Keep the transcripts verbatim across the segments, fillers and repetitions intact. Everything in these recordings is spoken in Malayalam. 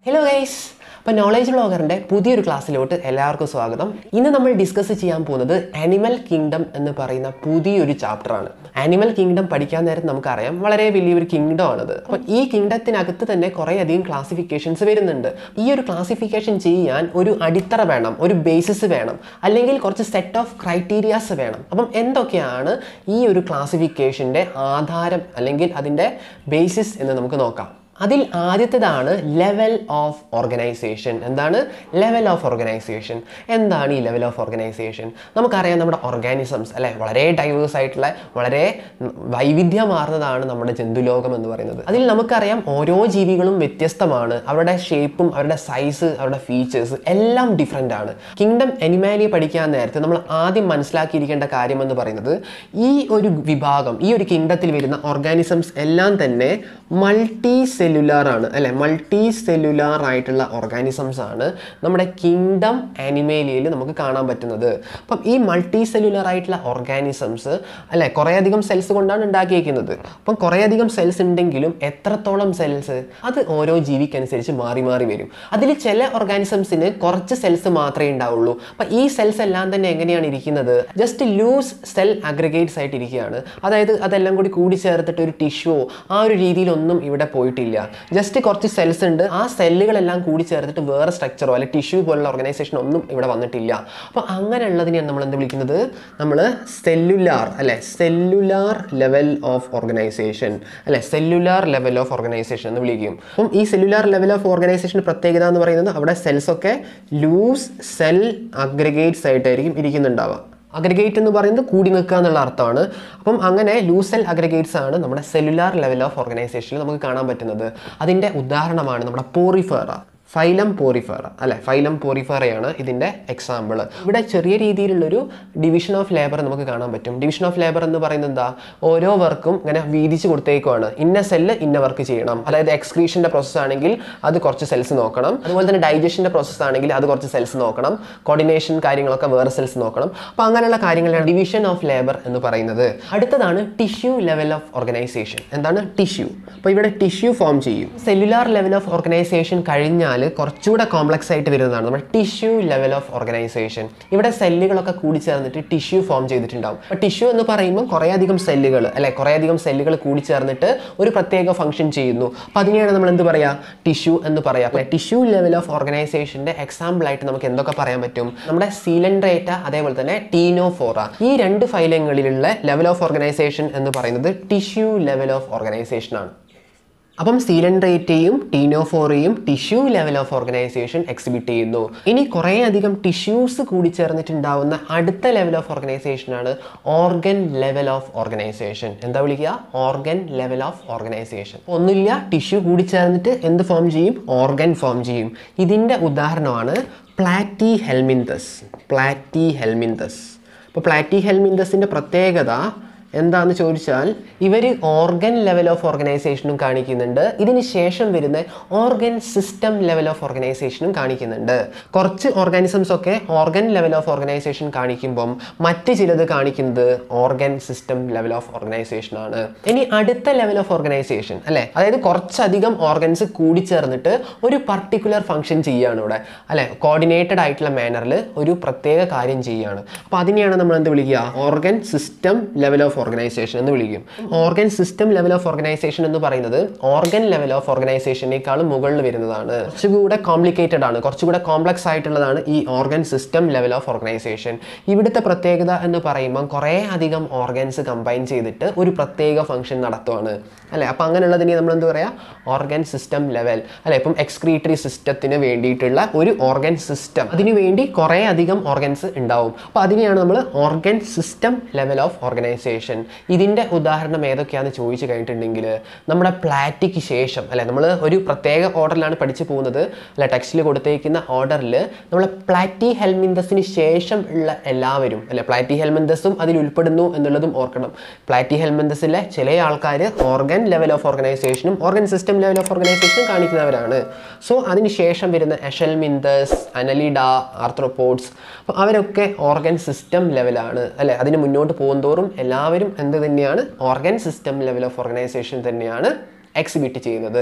Hello guys! അപ്പോൾ നോളേജ് ബ്ലോഗറിൻ്റെ പുതിയൊരു ക്ലാസ്സിലോട്ട് എല്ലാവർക്കും സ്വാഗതം. ഇന്ന് നമ്മൾ ഡിസ്കസ് ചെയ്യാൻ പോകുന്നത് ആനിമൽ കിങ്ഡം എന്ന് പറയുന്ന പുതിയൊരു ചാപ്റ്ററാണ്. ആനിമൽ കിങ്ഡം പഠിക്കാൻ നേരത്ത് നമുക്കറിയാം വളരെ വലിയൊരു കിങ്ഡം ആണത്. അപ്പോൾ ഈ കിങ്ഡത്തിനകത്ത് തന്നെ കുറേയധികം ക്ലാസിഫിക്കേഷൻസ് വരുന്നുണ്ട്. ഈ ഒരു ക്ലാസിഫിക്കേഷൻ ചെയ്യാൻ ഒരു അടിത്തറ വേണം, ഒരു ബേസിസ് വേണം, അല്ലെങ്കിൽ കുറച്ച് സെറ്റ് ഓഫ് ക്രൈറ്റീരിയാസ് വേണം. അപ്പം എന്തൊക്കെയാണ് ഈ ഒരു ക്ലാസിഫിക്കേഷൻ്റെ ആധാരം അല്ലെങ്കിൽ അതിൻ്റെ ബേസിസ് എന്ന് നമുക്ക് നോക്കാം. അതിൽ ആദ്യത്തേതാണ് ലെവൽ ഓഫ് ഓർഗനൈസേഷൻ. എന്താണ് ലെവൽ ഓഫ് ഓർഗനൈസേഷൻ? എന്താണ് ഈ ലെവൽ ഓഫ് ഓർഗനൈസേഷൻ? നമുക്കറിയാം നമ്മുടെ ഓർഗാനിസംസ് അല്ലെ വളരെ ഡൈവേഴ്സ് ആയിട്ടുള്ള വളരെ വൈവിധ്യമാർന്നതാണ് നമ്മുടെ ജന്തുലോകം എന്ന് പറയുന്നത്. അതിൽ നമുക്കറിയാം ഓരോ ജീവികളും വ്യത്യസ്തമാണ്. അവരുടെ ഷേപ്പും അവരുടെ സൈസ് അവരുടെ ഫീച്ചേഴ്സ് എല്ലാം ഡിഫറെൻ്റ് ആണ്. കിങ്ഡം അനിമാലിയെ പഠിക്കാൻ നേരത്തെ നമ്മൾ ആദ്യം മനസ്സിലാക്കിയിരിക്കേണ്ട കാര്യം എന്ന് പറയുന്നത് ഈ ഒരു വിഭാഗം ഈ ഒരു കിങ്ഡത്തിൽ വരുന്ന ഓർഗാനിസംസ് എല്ലാം തന്നെ മൾട്ടി സെല്ലുലാർ ആണ് അല്ലെ. മൾട്ടി സെല്ലുലാർ ആയിട്ടുള്ള ഓർഗാനിസംസ് ആണ് നമ്മുടെ കിങ്ഡം ആനിമേലിയയിൽ നമുക്ക് കാണാൻ പറ്റുന്നത്. അപ്പം ഈ മൾട്ടി സെല്ലുലാർ ആയിട്ടുള്ള ഓർഗാനിസംസ് അല്ലെ കുറേയധികം സെൽസ് കൊണ്ടാണ് ഉണ്ടാക്കിയിരിക്കുന്നത്. അപ്പം കുറേയധികം സെൽസ് ഉണ്ടെങ്കിലും എത്രത്തോളം സെൽസ് അത് ഓരോ ജീവിക്കനുസരിച്ച് മാറി മാറി വരും. അതിൽ ചില ഓർഗാനിസംസിന് കുറച്ച് സെൽസ് മാത്രമേ ഉണ്ടാവുള്ളൂ. അപ്പം ഈ സെൽസ് എല്ലാം തന്നെ എങ്ങനെയാണ് ഇരിക്കുന്നത്? ജസ്റ്റ് ലൂസ് സെൽ അഗ്രിഗേറ്റ്സ് ആയിട്ട് ഇരിക്കുകയാണ്. അതായത് അതെല്ലാം കൂടി കൂടി ചേർത്തിട്ട് ഒരു ടിഷ്യൂവോ ആ ഒരു രീതിയിലൊന്നും ഇവിടെ പോയിട്ടില്ല. ജസ്റ്റ് കുറച്ച് സെൽസ് ഉണ്ട്, ആ സെല്ലുകളെല്ലാം കൂടി ചേർത്തിട്ട് വേറെ സ്ട്രക്ചറോ അല്ലെങ്കിൽ ടിഷ്യൂ പോലുള്ള ഓർഗനൈസേഷൻ ഒന്നും ഇവിടെ വന്നിട്ടില്ല. അപ്പോൾ അങ്ങനെയുള്ളതിനെയാണ് നമ്മൾ എന്ത് വിളിക്കുന്നത്? നമ്മൾ സെല്ലുലാർ അല്ലെ സെല്ലുലാർ ലെവൽ ഓഫ് ഓർഗനൈസേഷൻ അല്ലെ സെല്ലുലാർ ലെവൽ ഓഫ് ഓർഗനൈസേഷൻ എന്ന് വിളിക്കും. അപ്പം ഈ സെല്ലുലാർ ലെവൽ ഓഫ് ഓർഗനൈസേഷൻ പ്രത്യേകത എന്ന് പറയുന്നത് അവിടെ സെൽസ് ഒക്കെ ലൂസ് സെൽ അഗ്രിഗേറ്റ്സ് ആയിട്ടായിരിക്കും ഇരിക്കുന്നുണ്ടാവുക. അഗ്രിഗേറ്റ് എന്ന് പറയുന്നത് കൂടി നിൽക്കുക എന്നുള്ള അർത്ഥമാണ്. അപ്പം അങ്ങനെ ലൂസ് സെൽ അഗ്രിഗേറ്റ്സ് ആണ് നമ്മുടെ സെല്ലുലാർ ലെവൽ ഓഫ് ഓർഗനൈസേഷനിൽ നമുക്ക് കാണാൻ പറ്റുന്നത്. അതിൻ്റെ ഉദാഹരണമാണ് നമ്മുടെ പോറിഫെറ, ഫൈലം പോറിഫെറ അല്ലെ. ഫൈലം പോറിഫെറയാണ് ഇതിൻ്റെ എക്സാമ്പിൾ. ഇവിടെ ചെറിയ രീതിയിലുള്ളൊരു ഡിവിഷൻ ഓഫ് ലേബർ നമുക്ക് കാണാൻ പറ്റും. ഡിവിഷൻ ഓഫ് ലേബർ എന്ന് പറയുന്നത് എന്താ? ഓരോ വർക്കും ഇങ്ങനെ വീതിച്ച് കൊടുത്തേക്കുവാണ്. ഇന്ന സെല്ല് ഇന്ന വർക്ക് ചെയ്യണം. അതായത് എക്സ്ക്രീഷൻ്റെ പ്രോസസ്സ് ആണെങ്കിൽ അത് കുറച്ച് സെൽസ് നോക്കണം. അതുപോലെ തന്നെ ഡൈജഷൻ്റെ പ്രോസസ്സ് ആണെങ്കിൽ അത് കുറച്ച് സെൽസ് നോക്കണം. കോർഡിനേഷൻ കാര്യങ്ങളൊക്കെ വേറെ സെൽസ് നോക്കണം. അപ്പോൾ അങ്ങനെയുള്ള കാര്യങ്ങളാണ് ഡിവിഷൻ ഓഫ് ലേബർ എന്ന് പറയുന്നത്. അടുത്തതാണ് ടിഷ്യൂ ലെവൽ ഓഫ് ഓർഗനൈസേഷൻ. എന്താണ് ടിഷ്യൂ? അപ്പോൾ ഇവിടെ ടിഷ്യൂ ഫോം ചെയ്യും. സെല്ലുലാർ ലെവൽ ഓഫ് ഓർഗനൈസേഷൻ കഴിഞ്ഞാൽ കുറച്ചുകൂടെ കോംപ്ലക്സ് ആയിട്ട് വരുന്നതാണ് നമ്മുടെ ടിഷ്യൂ ലെവൽ ഓഫ് ഓർഗനൈസേഷൻ. ഇവിടെ സെല്ലുകളൊക്കെ കൂടി ചേർന്നിട്ട് ടിഷ്യൂ ഫോം ചെയ്തിട്ടുണ്ടാവും. അപ്പോൾ ടിഷ്യൂ എന്ന് പറയുമ്പോൾ കുറേയധികം സെല്ലുകൾ അല്ലെ കുറേയധികം സെല്ലുകൾ കൂടി ചേർന്നിട്ട് ഒരു പ്രത്യേക ഫംഗ്ഷൻ ചെയ്യുന്നു. അപ്പോൾ അതിനെയാണ് നമ്മൾ എന്ത് പറയുക? ടിഷ്യൂ എന്ന് പറയാം. അല്ലെ ടിഷ്യൂ ലെവൽ ഓഫ് ഓർഗനൈസേഷൻ്റെ എക്സാമ്പിൾ ആയിട്ട് നമുക്ക് എന്തൊക്കെ പറയാൻ പറ്റും? നമ്മുടെ സീലൻഡ്രേറ്റ അതേപോലെ തന്നെ ടീനോഫോറ ഈ രണ്ട് ഫൈലങ്ങളിലുള്ള ലെവൽ ഓഫ് ഓർഗനൈസേഷൻ എന്ന് പറയുന്നത് ടിഷ്യൂ ലെവൽ ഓഫ് ഓർഗനൈസേഷൻ ആണ്. അപ്പം സീലൻഡ്രേറ്റയും ടീനോഫോറയും tissue level of organisation exhibit ചെയ്യുന്നു. ഇനി കുറേ അധികം ടിഷ്യൂസ് കൂടി ചേർന്നിട്ടുണ്ടാവുന്ന അടുത്ത ലെവൽ ഓഫ് ഓർഗനൈസേഷനാണ് ഓർഗൻ ലെവൽ ഓഫ് ഓർഗനൈസേഷൻ. എന്താ വിളിക്കുക? Organ level of organisation. ഒന്നുമില്ല, ടിഷ്യൂ കൂടി ചേർന്നിട്ട് എന്ത് ഫോം ചെയ്യും? ഓർഗൻ ഫോം ചെയ്യും. ഇതിൻ്റെ ഉദാഹരണമാണ് പ്ലാറ്റിഹെൽമിന്തെസ്. പ്ലാറ്റിഹെൽമിന്തെസ് അപ്പോൾ പ്ലാറ്റിഹെൽമിന്തെസിൻ്റെ പ്രത്യേകത എന്താണെന്ന് ചോദിച്ചാൽ ഇവർ ഓർഗൻ ലെവൽ ഓഫ് ഓർഗനൈസേഷനും കാണിക്കുന്നുണ്ട്. ഇതിന് ശേഷം വരുന്ന ഓർഗൻ സിസ്റ്റം ലെവൽ ഓഫ് ഓർഗനൈസേഷനും കാണിക്കുന്നുണ്ട്. കുറച്ച് ഓർഗാനിസംസ് ഒക്കെ ഓർഗൻ ലെവൽ ഓഫ് ഓർഗനൈസേഷൻ കാണിക്കുമ്പം മറ്റ് ചിലത് കാണിക്കുന്നത് organ system level of organisation ആണ്. ഇനി അടുത്ത ലെവൽ ഓഫ് ഓർഗനൈസേഷൻ അല്ലെ അതായത് കുറച്ചധികം ഓർഗൻസ് കൂടിച്ചേർന്നിട്ട് ഒരു പർട്ടിക്കുലർ ഫംഗ്ഷൻ ചെയ്യുകയാണ് ഇവിടെ അല്ലെ കോർഡിനേറ്റഡ് ആയിട്ടുള്ള മാനറിൽ ഒരു പ്രത്യേക കാര്യം ചെയ്യുകയാണ്. അപ്പോൾ അതിനെയാണ് നമ്മൾ എന്ത് വിളിക്കുക? Organ system level of organisation എന്ന് വിളിക്കും. Organ system level of organisation എന്ന് പറയുന്നത് ഓർഗൻ ലെവൽ ഓഫ് ഓർഗനൈസേഷനേക്കാളും മുകളിൽ വരുന്നതാണ്. കുറച്ചുകൂടെ കോംപ്ലിക്കേറ്റഡ് ആണ്, കുറച്ചുകൂടെ കോംപ്ലക്സ് ആയിട്ടുള്ളതാണ് ഈ organ system level of organisation. ഇവിടുത്തെ പ്രത്യേകത എന്ന് പറയുമ്പോൾ കുറേ അധികം ഓർഗൻസ് കമ്പൈൻ ചെയ്തിട്ട് ഒരു പ്രത്യേക ഫംഗ്ഷൻ നടത്തുവാണ് അല്ലെ. അപ്പം അങ്ങനെയുള്ളതിനെ നമ്മൾ എന്ത് പറയാ? ഓർഗൻ സിസ്റ്റം ലെവൽ അല്ലെ. ഇപ്പം എക്സ്ക്രീറ്ററി സിസ്റ്റത്തിന് വേണ്ടിയിട്ടുള്ള ഒരു ഓർഗൻ സിസ്റ്റം, അതിനു വേണ്ടി കുറേ അധികം ഓർഗൻസ് ഉണ്ടാവും. അപ്പോൾ അതിനെയാണ് നമ്മൾ organ system level of organisation. ഇതിൻ്റെ ഉദാഹരണം ഏതൊക്കെയാണെന്ന് ചോദിച്ചു കഴിഞ്ഞിട്ടുണ്ടെങ്കിൽ നമ്മുടെ പ്ലാറ്റിക്ക് ശേഷം അല്ലെ നമ്മൾ ഒരു പ്രത്യേക ഓർഡറിലാണ് പഠിച്ചു പോകുന്നത് അല്ലെ. ടെക്സ്റ്റിൽ കൊടുത്തേക്കുന്ന ഓർഡറിൽ നമ്മൾ പ്ലാറ്റിഹെൽമിന്തെസിന് ശേഷം ഉള്ള എല്ലാവരും അല്ലെ പ്ലാറ്റിഹെൽമിന്തെസും അതിൽ ഉൾപ്പെടുന്നു എന്നുള്ളതും ഓർക്കണം. പ്ലാറ്റിഹെൽമിന്തെസിലെ ചില ആൾക്കാർ ഓർഗൻ ലെവൽ ഓഫ് ഓർഗനൈസേഷനും ഓർഗൻ സിസ്റ്റം ലെവൽ ഓഫ് ഓർഗനൈസേഷനും കാണിക്കുന്നവരാണ്. സോ അതിന് ശേഷം വരുന്ന aschelminthes, annelida, arthropods അപ്പോൾ അവരൊക്കെ ഓർഗൻ സിസ്റ്റം ലെവലാണ് അല്ലെ. അതിന് മുന്നോട്ട് പോകുന്തോറും എല്ലാവരും എന്ത് തന്നെയാണ്? Organ system level of organisation തന്നെയാണ് എക്സിബിറ്റ് ചെയ്യുന്നത്.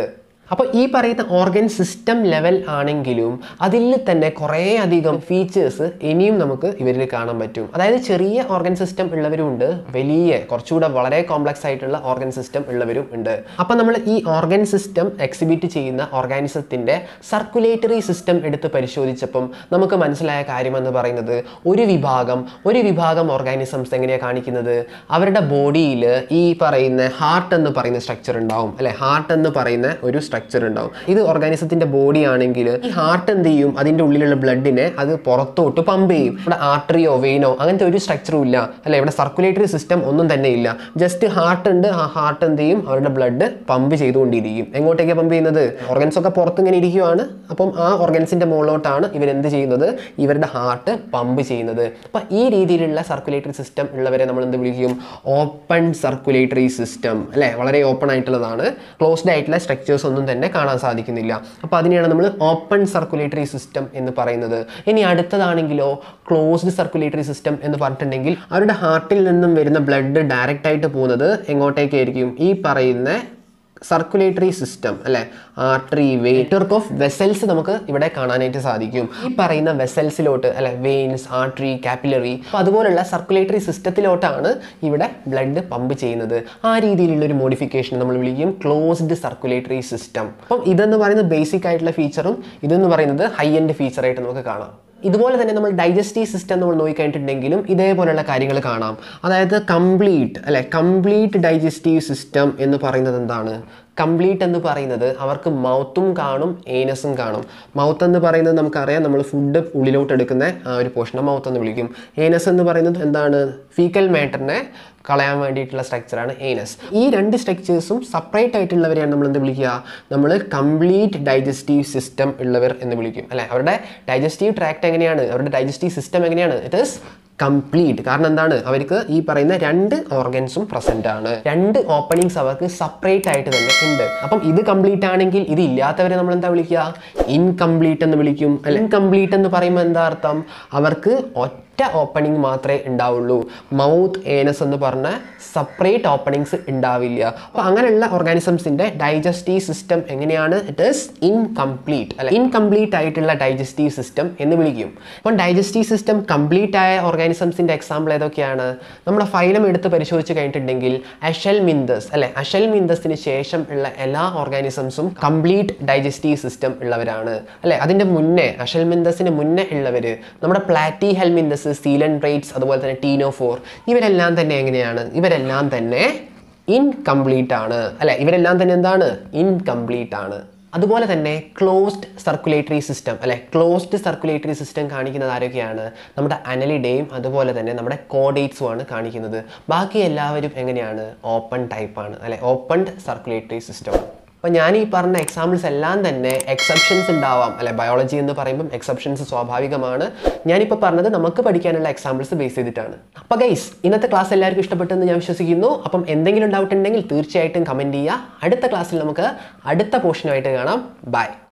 അപ്പോൾ ഈ പറയുന്ന ഓർഗൻ സിസ്റ്റം ലെവൽ ആണെങ്കിലും അതിൽ തന്നെ കുറേ അധികം ഫീച്ചേഴ്സ് ഇനിയും നമുക്ക് ഇവരിൽ കാണാൻ പറ്റും. അതായത് ചെറിയ ഓർഗൻ സിസ്റ്റം ഉള്ളവരും ഉണ്ട്, വലിയ കുറച്ചുകൂടെ വളരെ കോംപ്ലക്സ് ആയിട്ടുള്ള ഓർഗൻ സിസ്റ്റം ഉള്ളവരും ഉണ്ട്. അപ്പോൾ നമ്മൾ ഈ ഓർഗൻ സിസ്റ്റം എക്സിബിറ്റ് ചെയ്യുന്ന ഓർഗാനിസത്തിൻ്റെ സർക്കുലേറ്ററി സിസ്റ്റം എടുത്ത് പരിശോധിച്ചപ്പം നമുക്ക് മനസ്സിലായ കാര്യമെന്ന് പറയുന്നത് ഒരു വിഭാഗം ഒരു വിഭാഗം ഓർഗാനിസംസ് എങ്ങനെയാണ് കാണിക്കുന്നത്, അവരുടെ ബോഡിയിൽ ഈ പറയുന്ന ഹാർട്ട് എന്ന് പറയുന്ന സ്ട്രക്ചർ ഉണ്ടാവും അല്ലെ, ഹാർട്ട് എന്ന് പറയുന്ന ഒരു സ്ട്രക്ചർ ഉണ്ടാവും. ഇത് ഓർഗാനിസത്തിന്റെ ബോഡി ആണെങ്കിൽ ഈ ഹാർട്ട് എന്ത് ചെയ്യും, അതിന്റെ ഉള്ളിലുള്ള ബ്ലഡിനെ അത് പുറത്തോട്ട് പമ്പ് ചെയ്യും. ഇവിടെ ആർട്ടറിയോ വെയിനോ അങ്ങനത്തെ ഒരു സ്ട്രക്ചറും ഇല്ല അല്ലെ, ഇവിടെ സർക്കുലേറ്ററി സിസ്റ്റം ഒന്നും തന്നെ ഇല്ല. ജസ്റ്റ് ഹാർട്ട് ഉണ്ട്, ആ ഹാർട്ട് എന്ത് ചെയ്യും, അവരുടെ ബ്ലഡ് പമ്പ് ചെയ്തുകൊണ്ടിരിക്കും. എങ്ങോട്ടേക്കാണ് പമ്പ് ചെയ്യുന്നത്, ഓർഗൻസ് ഒക്കെ പുറത്ത് ഇങ്ങനെ ഇരിക്കുവാണ്, അപ്പം ആ ഓർഗൻസിന്റെ മുകളിലോട്ടാണ് ഇവരെന്ത് ചെയ്യുന്നത്, ഇവരുടെ ഹാർട്ട് പമ്പ് ചെയ്യുന്നത്. അപ്പൊ ഈ രീതിയിലുള്ള സർക്കുലേറ്ററി സിസ്റ്റം ഉള്ളവരെ നമ്മൾ എന്ത് വിളിക്കും, ഓപ്പൺ സർക്കുലേറ്ററി സിസ്റ്റം അല്ലെ, വളരെ ഓപ്പൺ ആയിട്ടുള്ളതാണ്, ക്ലോസ്ഡ് ആയിട്ടുള്ള സ്ട്രക്ചേഴ്സ് ഒന്നും തന്നെ കാണാൻ സാധിക്കുന്നില്ല. അപ്പോൾ അതിനെയാണ് നമ്മൾ ഓപ്പൺ സർക്കുലേറ്ററി സിസ്റ്റം എന്ന് പറയുന്നത്. ഇനി അടുത്തതാണെങ്കിലോ ക്ലോസ്ഡ് സർക്കുലേറ്ററി സിസ്റ്റം എന്ന് പറഞ്ഞിട്ടുണ്ടെങ്കിൽ അവരുടെ ഹാർട്ടിൽ നിന്നും വരുന്ന ബ്ലഡ് ഡയറക്റ്റ് ആയിട്ട് പോകുന്നത് എങ്ങോട്ടേക്കായിരിക്കും, ഈ പറയുന്ന സർക്കുലേറ്ററി സിസ്റ്റം അല്ലെ, artery, vein, network of vessels നമുക്ക് ഇവിടെ കാണാനായിട്ട് സാധിക്കും. ഈ പറയുന്ന വെസൽസിലോട്ട് അല്ലെ, വെയിൻസ്, ആർട്ടറി, കാപ്പിലറി, അപ്പോൾ അതുപോലുള്ള സർക്കുലേറ്ററി സിസ്റ്റത്തിലോട്ടാണ് ഇവിടെ ബ്ലഡ് പമ്പ് ചെയ്യുന്നത്. ആ രീതിയിലുള്ള ഒരു മോഡിഫിക്കേഷൻ നമ്മൾ വിളിക്കും ക്ലോസ്ഡ് സർക്കുലേറ്ററി സിസ്റ്റം. അപ്പം ഇതെന്ന് പറയുന്നത് ബേസിക് ആയിട്ടുള്ള ഫീച്ചറും ഇതെന്ന് പറയുന്നത് ഹൈ എൻഡ് ഫീച്ചറായിട്ട് നമുക്ക് കാണാം. ഇതുപോലെ തന്നെ നമ്മൾ ഡൈജസ്റ്റീവ് സിസ്റ്റം നമ്മൾ നോക്കിക്കഴിഞ്ഞിട്ടുണ്ടെങ്കിലും ഇതേപോലെയുള്ള കാര്യങ്ങൾ കാണാം. അതായത് കംപ്ലീറ്റ് അല്ലെ, കംപ്ലീറ്റ് ഡൈജസ്റ്റീവ് സിസ്റ്റം എന്ന് പറയുന്നത് എന്താണ്, കംപ്ലീറ്റ് എന്ന് പറയുന്നത് അവർക്ക് മൗത്തും കാണും ഏനസും കാണും. മൗത്ത് എന്ന് പറയുന്നത് നമുക്കറിയാം, നമ്മൾ ഫുഡ് ഉള്ളിലോട്ട് എടുക്കുന്ന ആ ഒരു പോർഷനെ മൗത്ത് എന്ന് വിളിക്കും. ഏനസ് എന്ന് പറയുന്നത് എന്താണ്, ഫീക്കൽ മാറ്ററിനെ കളയാൻ വേണ്ടിയിട്ടുള്ള സ്ട്രക്ചറാണ് ഏനസ്. ഈ രണ്ട് സ്ട്രക്ചേഴ്സും സെപ്പറേറ്റ് ആയിട്ടുള്ളവരെയാണ് നമ്മൾ എന്ത് വിളിക്കുക, നമ്മൾ കംപ്ലീറ്റ് ഡൈജസ്റ്റീവ് സിസ്റ്റം ഉള്ളവർ എന്ന് വിളിക്കും അല്ലെ. അവരുടെ ഡൈജസ്റ്റീവ് ട്രാക്ട് എങ്ങനെയാണ്, അവരുടെ ഡൈജസ്റ്റീവ് സിസ്റ്റം എങ്ങനെയാണ്, ഇറ്റ് ഈസ് കംപ്ലീറ്റ്. കാരണം എന്താണ്, അവർക്ക് ഈ പറയുന്ന രണ്ട് ഓർഗൻസും പ്രസന്റ് ആണ്, രണ്ട് ഓപ്പണിങ്സ് അവർക്ക് സെപ്പറേറ്റ് ആയിട്ട് തന്നെ ഉണ്ട്. അപ്പം ഇത് കംപ്ലീറ്റ് ആണെങ്കിൽ ഇത് ഇല്ലാത്തവരെ നമ്മൾ എന്താ വിളിക്കുക, ഇൻകംപ്ലീറ്റ് എന്ന് വിളിക്കും അല്ലെ. ഇൻകംപ്ലീറ്റ് എന്ന് പറയുമ്പോൾ എന്താ അർത്ഥം, അവർക്ക് ഒറ്റ ഓപ്പണിംഗ് മാത്രമേ ഉണ്ടാവുള്ളൂ, മൗത്ത്, ഏനസ് എന്ന് പറഞ്ഞ സെപ്പറേറ്റ് ഓപ്പണിങ്സ് ഉണ്ടാവില്ല. അപ്പോൾ അങ്ങനെയുള്ള ഓർഗാനിസംസിന്റെ ഡൈജസ്റ്റീവ് സിസ്റ്റം എങ്ങനെയാണ്, ഇറ്റ് ഈസ് ഇൻകംപ്ലീറ്റ് അല്ലെ, ഇൻകംപ്ലീറ്റ് ആയിട്ടുള്ള ഡൈജസ്റ്റീവ് സിസ്റ്റം എന്ന് വിളിക്കും. അപ്പം ഡൈജസ്റ്റീവ് സിസ്റ്റം കംപ്ലീറ്റ് ആയ ഓർഗാനിസംസിന്റെ എക്സാമ്പിൾ ഏതൊക്കെയാണ്, നമ്മുടെ ഫൈലം എടുത്ത് പരിശോധിച്ച് കഴിഞ്ഞിട്ടുണ്ടെങ്കിൽ അഷെൽമിന്തസ് അല്ലെ, അഷെൽമിന്തസിന് ശേഷം ഉള്ള എല്ലാ ഓർഗാനിസംസും കംപ്ലീറ്റ് ഡൈജസ്റ്റീവ് സിസ്റ്റം ഉള്ളവരാണ് അല്ലെ. അതിന്റെ മുന്നേ അഷെൽമിന്തസിന് മുന്നേ ഉള്ളവർ നമ്മുടെ പ്ലാറ്റിഹെൽമിന്തസ്, സീലൻട്രേറ്റ്സ്, അതുപോലെ തന്നെ ടീനോഫോർ, ഇവരെല്ലാം തന്നെ എങ്ങനെയാണ്, ഇവരെല്ലാം തന്നെ ഇൻകംപ്ലീറ്റ് ആണ് അല്ലെ, ഇവരെല്ലാം തന്നെ എന്താണ്, ഇൻകംപ്ലീറ്റ് ആണ്. അതുപോലെ തന്നെ ക്ലോസ്ഡ് സർക്കുലേറ്ററി സിസ്റ്റം അല്ലെ, ക്ലോസ്ഡ് സർക്കുലേറ്ററി സിസ്റ്റം കാണിക്കുന്നത് ആരൊക്കെയാണ്, നമ്മുടെ അനലിഡയും അതുപോലെ തന്നെ നമ്മുടെ കോഡേറ്റ്സും ആണ് കാണിക്കുന്നത്. ബാക്കി എല്ലാവരും എങ്ങനെയാണ്, ഓപ്പൺ ടൈപ്പാണ് അല്ലെ, ഓപ്പൺ സർക്കുലേറ്ററി സിസ്റ്റം. അപ്പോൾ ഞാൻ ഈ പറഞ്ഞ എക്സാമ്പിൾസ് എല്ലാം തന്നെ എക്സെപ്ഷൻസ് ഉണ്ടാവാം അല്ലെ, ബയോളജി എന്ന് പറയുമ്പം എക്സെപ്ഷൻസ് സ്വാഭാവികമാണ്. ഞാനിപ്പോൾ പറഞ്ഞത് നമുക്ക് പഠിക്കാനുള്ള എക്സാമ്പിൾസ് ബേസ് ചെയ്തിട്ടാണ്. അപ്പോൾ ഗൈസ്, ഇന്നത്തെ ക്ലാസ് എല്ലാവർക്കും ഇഷ്ടപ്പെട്ടെന്ന് ഞാൻ വിശ്വസിക്കുന്നു. അപ്പം എന്തെങ്കിലും ഡൗട്ട് ഉണ്ടെങ്കിൽ തീർച്ചയായിട്ടും കമൻറ്റ് ചെയ്യുക. അടുത്ത ക്ലാസ്സിൽ നമുക്ക് അടുത്ത പോർഷനുമായിട്ട് കാണാം. ബൈ.